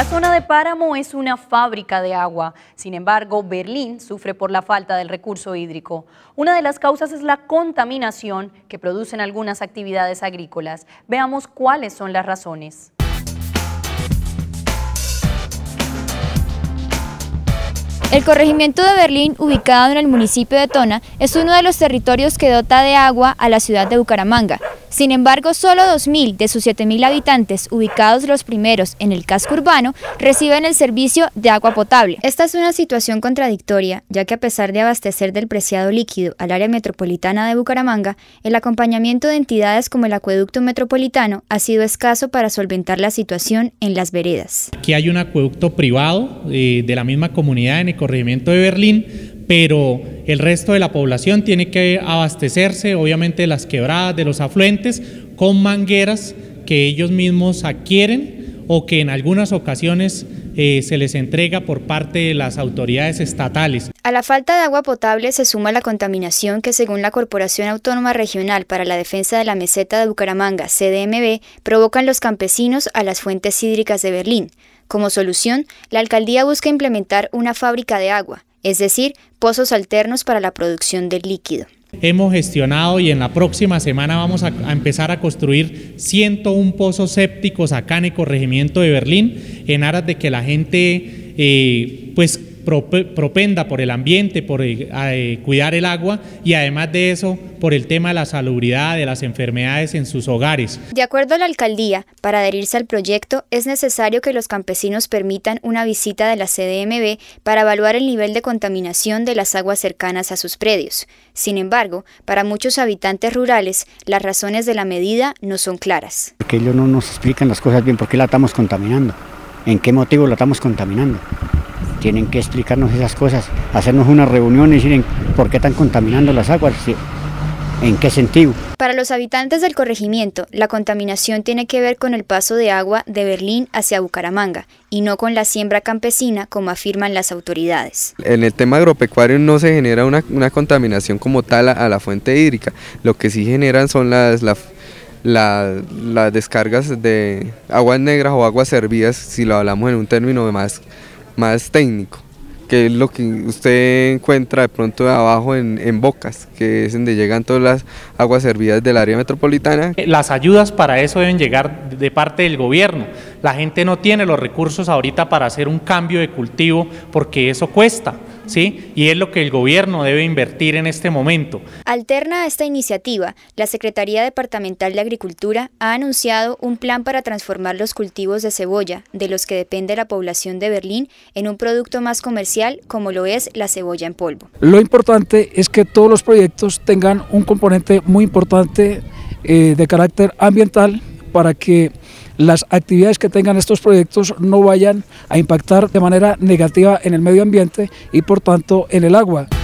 La zona de Páramo es una fábrica de agua. Sin embargo, Berlín sufre por la falta del recurso hídrico. Una de las causas es la contaminación que producen algunas actividades agrícolas. Veamos cuáles son las razones. El corregimiento de Berlín, ubicado en el municipio de Tona, es uno de los territorios que dota de agua a la ciudad de Bucaramanga. Sin embargo, solo 2.000 de sus 7.000 habitantes, ubicados los primeros en el casco urbano, reciben el servicio de agua potable. Esta es una situación contradictoria, ya que a pesar de abastecer del preciado líquido al área metropolitana de Bucaramanga, el acompañamiento de entidades como el acueducto metropolitano ha sido escaso para solventar la situación en las veredas. Aquí hay un acueducto privado de la misma comunidad en el corregimiento de Berlín, pero el resto de la población tiene que abastecerse, obviamente, de las quebradas, de los afluentes, con mangueras que ellos mismos adquieren o que en algunas ocasiones se les entrega por parte de las autoridades estatales. A la falta de agua potable se suma la contaminación que, según la Corporación Autónoma Regional para la Defensa de la Meseta de Bucaramanga, CDMB, provocan los campesinos a las fuentes hídricas de Berlín. Como solución, la alcaldía busca implementar una fábrica de agua, es decir, pozos alternos para la producción del líquido. Hemos gestionado y en la próxima semana vamos a empezar a construir 101 pozos sépticos acá en el corregimiento de Berlín, en aras de que la gente propenda por el ambiente, por cuidar el agua y además de eso por el tema de la salubridad, de las enfermedades en sus hogares. De acuerdo a la alcaldía, para adherirse al proyecto es necesario que los campesinos permitan una visita de la CDMB para evaluar el nivel de contaminación de las aguas cercanas a sus predios. Sin embargo, para muchos habitantes rurales, las razones de la medida no son claras. Porque ellos no nos explican las cosas bien, ¿por qué la estamos contaminando? ¿En qué motivo la estamos contaminando? Tienen que explicarnos esas cosas, hacernos una reunión y decir por qué están contaminando las aguas, en qué sentido. Para los habitantes del corregimiento, la contaminación tiene que ver con el paso de agua de Berlín hacia Bucaramanga y no con la siembra campesina, como afirman las autoridades. En el tema agropecuario no se genera una contaminación como tal a la fuente hídrica, lo que sí generan son las descargas de aguas negras o aguas servidas, si lo hablamos en un término más técnico, que es lo que usted encuentra de pronto abajo en bocas, que es donde llegan todas las aguas servidas del área metropolitana. Las ayudas para eso deben llegar de parte del gobierno. La gente no tiene los recursos ahorita para hacer un cambio de cultivo porque eso cuesta, ¿sí? Y es lo que el gobierno debe invertir en este momento. Alterna a esta iniciativa, la Secretaría Departamental de Agricultura ha anunciado un plan para transformar los cultivos de cebolla, de los que depende la población de Berlín, en un producto más comercial como lo es la cebolla en polvo. Lo importante es que todos los proyectos tengan un componente muy importante de carácter ambiental para que las actividades que tengan estos proyectos no vayan a impactar de manera negativa en el medio ambiente y por tanto en el agua.